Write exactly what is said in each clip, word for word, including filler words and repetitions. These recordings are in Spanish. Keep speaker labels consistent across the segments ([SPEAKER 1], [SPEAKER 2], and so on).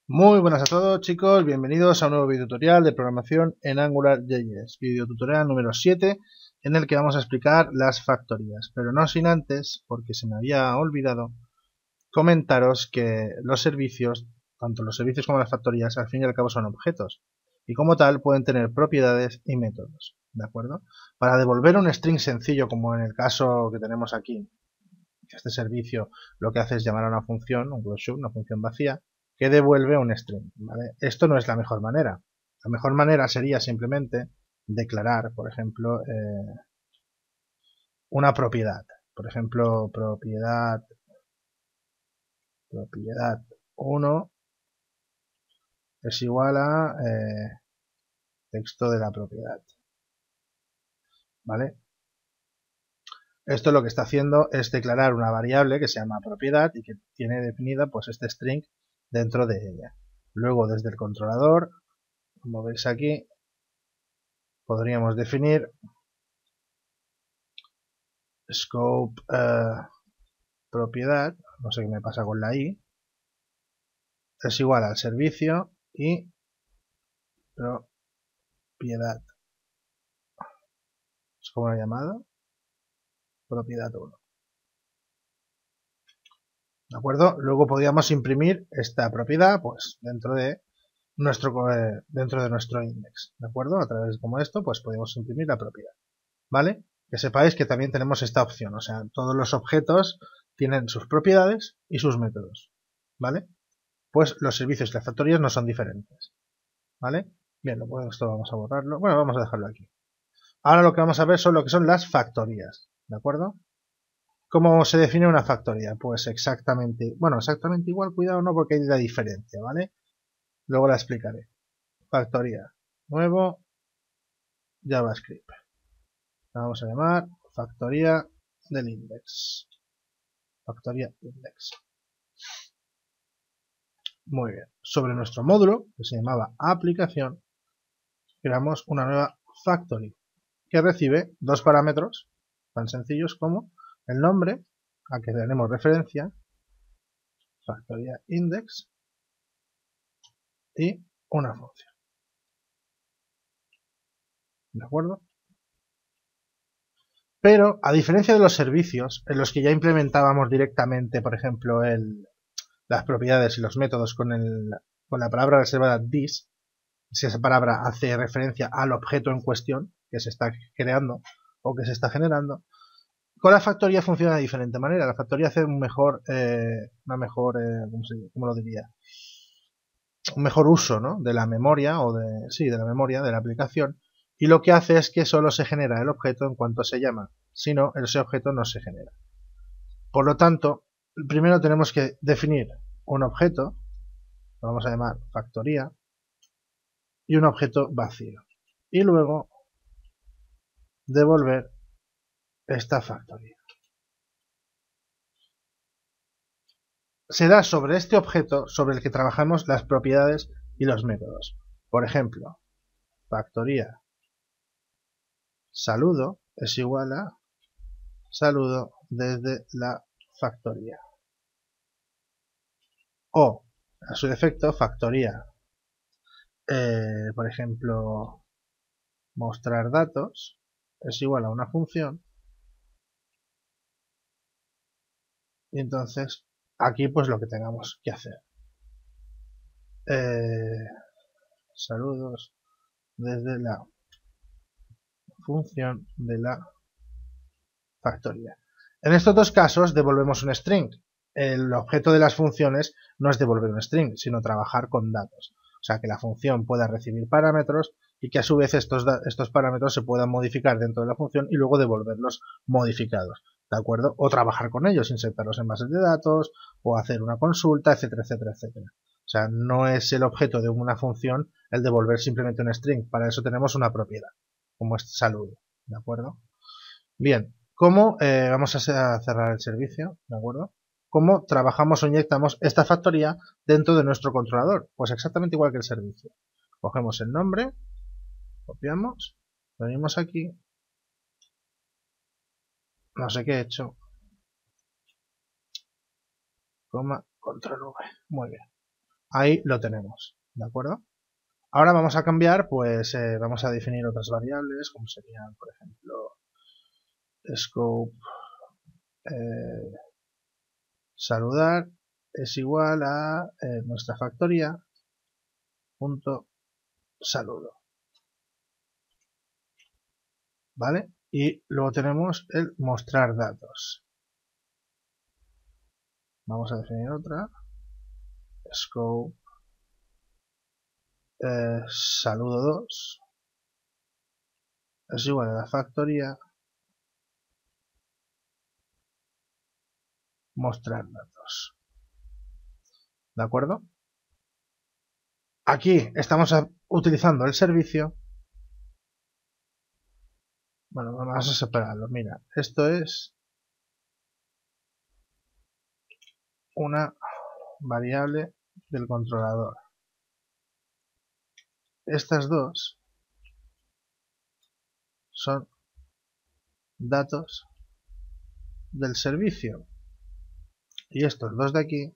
[SPEAKER 1] Muy buenas a todos, chicos, bienvenidos a un nuevo video tutorial de programación en AngularJS, video tutorial número siete, en el que vamos a explicar las factorías, pero no sin antes, porque se me había olvidado, comentaros que los servicios, tanto los servicios como las factorías, al fin y al cabo son objetos, y como tal pueden tener propiedades y métodos, ¿de acuerdo? Para devolver un string sencillo, como en el caso que tenemos aquí, este servicio lo que hace es llamar a una función, un closure, una función vacía, que devuelve un string, ¿vale? Esto no es la mejor manera. La mejor manera sería simplemente declarar, por ejemplo, eh, una propiedad. Por ejemplo, propiedad, propiedad uno es igual a eh, texto de la propiedad, ¿vale? Esto lo que está haciendo es declarar una variable que se llama propiedad y que tiene definida pues este string dentro de ella. Luego desde el controlador, como veis aquí, podríamos definir scope uh, propiedad, no sé qué me pasa con la i, es igual al servicio y propiedad. ¿Es como lo he llamado? Propiedad uno. ¿De acuerdo? Luego podríamos imprimir esta propiedad pues dentro de nuestro eh, dentro de nuestro index, ¿de acuerdo? A través de como esto, pues podemos imprimir la propiedad, ¿vale? Que sepáis que también tenemos esta opción, o sea, todos los objetos tienen sus propiedades y sus métodos, ¿vale? Pues los servicios y las factorías no son diferentes, ¿vale? Bien, esto vamos a borrarlo, bueno, vamos a dejarlo aquí. Ahora lo que vamos a ver son lo que son las factorías, ¿de acuerdo? ¿Cómo se define una factoría? Pues exactamente, bueno, exactamente igual, cuidado, no, porque hay la diferencia, ¿vale? Luego la explicaré. Factoría, nuevo, JavaScript. La vamos a llamar factoría del index. Factoría index. Muy bien. Sobre nuestro módulo, que se llamaba aplicación, creamos una nueva factory que recibe dos parámetros tan sencillos como el nombre, a que tenemos referencia, factoría index, y una función. ¿De acuerdo? Pero, a diferencia de los servicios, en los que ya implementábamos directamente, por ejemplo, el, las propiedades y los métodos con, el, con la palabra reservada this, si esa palabra hace referencia al objeto en cuestión que se está creando o que se está generando, con la factoría funciona de diferente manera. La factoría hace un mejor, eh, una mejor, eh, ¿cómo, se, ¿cómo lo diría? Un mejor uso, ¿no? De la memoria o de, sí, de la memoria de la aplicación, y lo que hace es que solo se genera el objeto en cuanto se llama, si no, ese objeto no se genera. Por lo tanto, primero tenemos que definir un objeto, lo vamos a llamar factoría, y un objeto vacío, y luego devolver esta factoría. Será sobre este objeto sobre el que trabajamos las propiedades y los métodos. Por ejemplo, factoría saludo es igual a saludo desde la factoría. O, a su defecto, factoría, eh, por ejemplo, mostrar datos es igual a una función. Y entonces, aquí pues lo que tengamos que hacer. Eh, saludos desde la función de la factoría. En estos dos casos devolvemos un string. El objeto de las funciones no es devolver un string, sino trabajar con datos. O sea, que la función pueda recibir parámetros y que a su vez estos, estos parámetros se puedan modificar dentro de la función y luego devolverlos modificados. ¿De acuerdo? O trabajar con ellos, insertarlos en bases de datos, o hacer una consulta, etcétera, etcétera, etcétera. O sea, no es el objeto de una función el devolver simplemente un string. Para eso tenemos una propiedad, como este saludo. ¿De acuerdo? Bien, ¿cómo eh, vamos a cerrar el servicio? ¿De acuerdo? ¿Cómo trabajamos o inyectamos esta factoría dentro de nuestro controlador? Pues exactamente igual que el servicio. Cogemos el nombre, copiamos, venimos aquí, no sé qué he hecho, coma, control V. Muy bien. ahí lo tenemos, ¿de acuerdo? Ahora vamos a cambiar, pues eh, vamos a definir otras variables, como serían, por ejemplo, scope eh, saludar es igual a eh, nuestra factoría punto saludo, ¿vale? Y luego tenemos el mostrar datos. Vamos a definir otra, scope eh, saludo dos es igual a la factoría mostrar datos, ¿de acuerdo? Aquí estamos utilizando el servicio. Bueno, vamos a separarlo. Mira, esto es una variable del controlador. Estas dos son datos del servicio. Y estos dos de aquí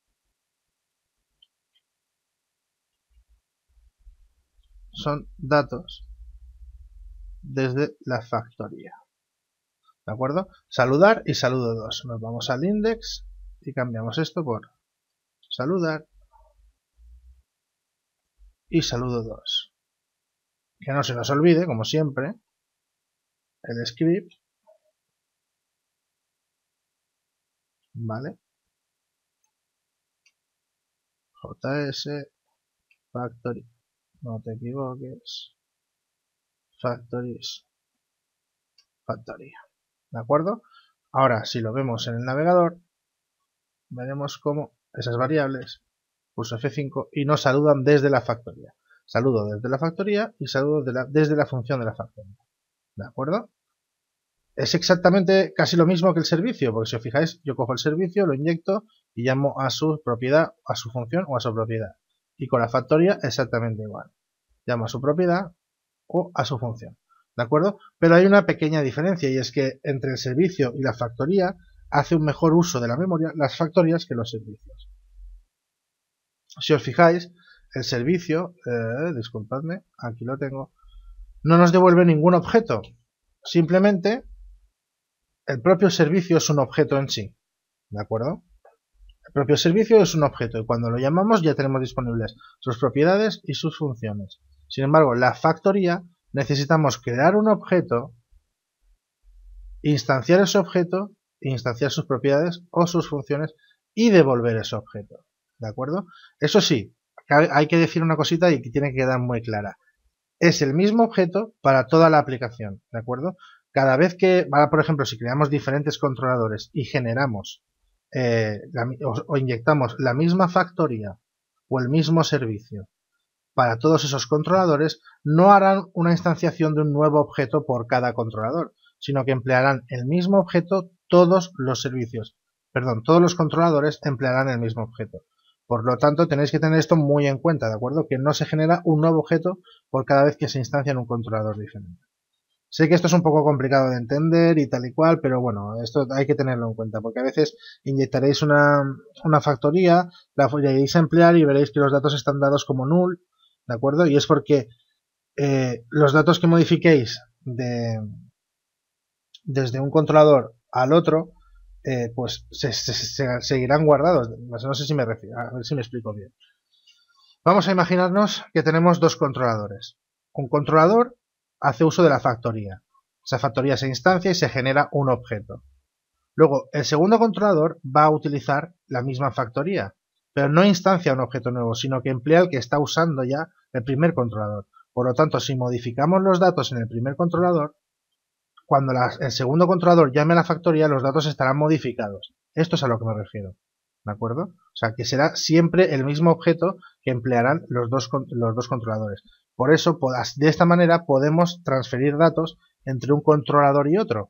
[SPEAKER 1] son datos desde la factoría. ¿De acuerdo? Saludar y saludo dos. Nos vamos al index y cambiamos esto por saludar y saludo dos. Que no se nos olvide, como siempre, el script, ¿vale? js factory, no te equivoques, factories, factoría, ¿de acuerdo? Ahora, si lo vemos en el navegador, veremos cómo esas variables, pulso F cinco y nos saludan desde la factoría. Saludo desde la factoría y saludo de la, desde la función de la factoría, ¿de acuerdo? Es exactamente casi lo mismo que el servicio, porque si os fijáis, yo cojo el servicio, lo inyecto y llamo a su propiedad, a su función o a su propiedad. Y con la factoría exactamente igual. Llamo a su propiedad o a su función. ¿De acuerdo? Pero hay una pequeña diferencia y es que entre el servicio y la factoría hace un mejor uso de la memoria las factorías que los servicios. Si os fijáis, el servicio, eh, disculpadme, aquí lo tengo, no nos devuelve ningún objeto. Simplemente el propio servicio es un objeto en sí, ¿de acuerdo? El propio servicio es un objeto y cuando lo llamamos ya tenemos disponibles sus propiedades y sus funciones. Sin embargo, la factoría necesitamos crear un objeto, instanciar ese objeto, instanciar sus propiedades o sus funciones y devolver ese objeto, ¿de acuerdo? Eso sí, hay que decir una cosita y que tiene que quedar muy clara. Es el mismo objeto para toda la aplicación, ¿de acuerdo? Cada vez que, por ejemplo, si creamos diferentes controladores y generamos eh, la, o, o inyectamos la misma factoría o el mismo servicio para todos esos controladores, no harán una instanciación de un nuevo objeto por cada controlador, sino que emplearán el mismo objeto todos los servicios. Perdón, todos los controladores emplearán el mismo objeto. Por lo tanto, tenéis que tener esto muy en cuenta, ¿de acuerdo? Que no se genera un nuevo objeto por cada vez que se instancia en un controlador diferente. Sé que esto es un poco complicado de entender y tal y cual, pero bueno, esto hay que tenerlo en cuenta, porque a veces inyectaréis una, una factoría, la lleguéis a emplear y veréis que los datos están dados como null, ¿de acuerdo? Y es porque eh, los datos que modifiquéis de, desde un controlador al otro, eh, pues se, se, se seguirán guardados. No sé si me refiero, a ver si me explico bien. Vamos a imaginarnos que tenemos dos controladores. Un controlador hace uso de la factoría. Esa factoría se instancia y se genera un objeto. Luego, el segundo controlador va a utilizar la misma factoría, pero no instancia un objeto nuevo, sino que emplea el que está usando ya el primer controlador. Por lo tanto, si modificamos los datos en el primer controlador, cuando la, el segundo controlador llame a la factoría, los datos estarán modificados. Esto es a lo que me refiero. ¿De acuerdo? O sea, que será siempre el mismo objeto que emplearán los dos, los dos controladores. Por eso, de esta manera, podemos transferir datos entre un controlador y otro.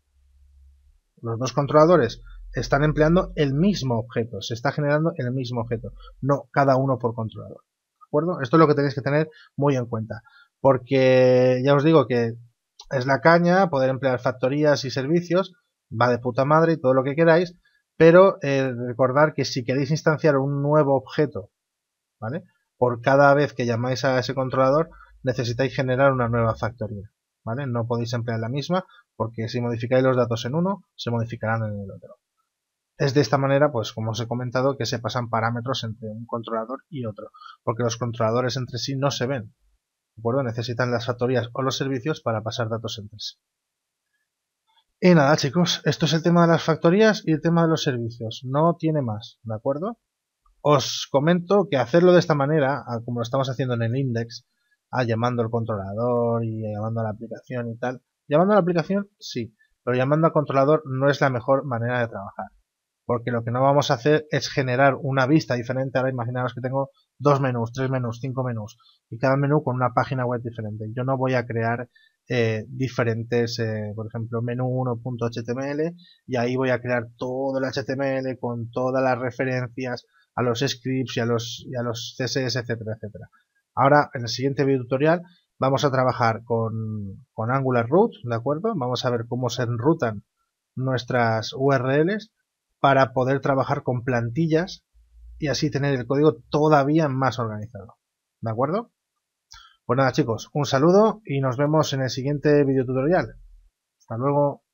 [SPEAKER 1] Los dos controladores están empleando el mismo objeto, se está generando el mismo objeto, no cada uno por controlador. ¿De acuerdo? Esto es lo que tenéis que tener muy en cuenta, porque ya os digo que es la caña poder emplear factorías y servicios, va de puta madre y todo lo que queráis, pero eh, recordar que si queréis instanciar un nuevo objeto ¿vale? Por cada vez que llamáis a ese controlador necesitáis generar una nueva factoría, ¿vale? No podéis emplear la misma porque si modificáis los datos en uno, se modificarán en el otro. Es de esta manera, pues como os he comentado, que se pasan parámetros entre un controlador y otro, porque los controladores entre sí no se ven, ¿de acuerdo? Necesitan las factorías o los servicios para pasar datos entre sí. Y nada, chicos, esto es el tema de las factorías y el tema de los servicios. No tiene más, ¿de acuerdo? Os comento que hacerlo de esta manera, como lo estamos haciendo en el index, ah, llamando al controlador y llamando a la aplicación y tal. Llamando a la aplicación, sí, pero llamando al controlador no es la mejor manera de trabajar. Porque lo que no vamos a hacer es generar una vista diferente. Ahora imaginaos que tengo dos menús, tres menús, cinco menús y cada menú con una página web diferente. Yo no voy a crear eh, diferentes, eh, por ejemplo, menú uno punto H T M L y ahí voy a crear todo el H T M L con todas las referencias a los scripts y a los, y a los C S S, etcétera, etcétera. Ahora, en el siguiente video tutorial, vamos a trabajar con, con Angular Root, ¿de acuerdo? Vamos a ver cómo se enrutan nuestras U R Ls para poder trabajar con plantillas y así tener el código todavía más organizado. ¿De acuerdo? Pues nada, chicos, un saludo y nos vemos en el siguiente video tutorial. Hasta luego.